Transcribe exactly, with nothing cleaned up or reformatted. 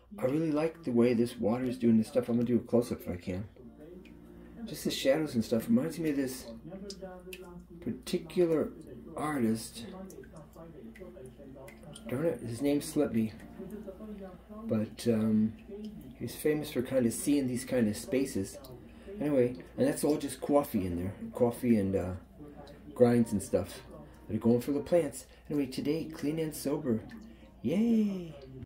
I really like the way this water is doing this stuff. I'm going to do a close-up if I can. Just the shadows and stuff reminds me of this particular artist. Darn it, his name slipped me. But um, he's famous for kind of seeing these kind of spaces. Anyway, and that's all just coffee in there. Coffee and uh, grinds and stuff. They're going for the plants. Anyway, today, clean and sober. Yay!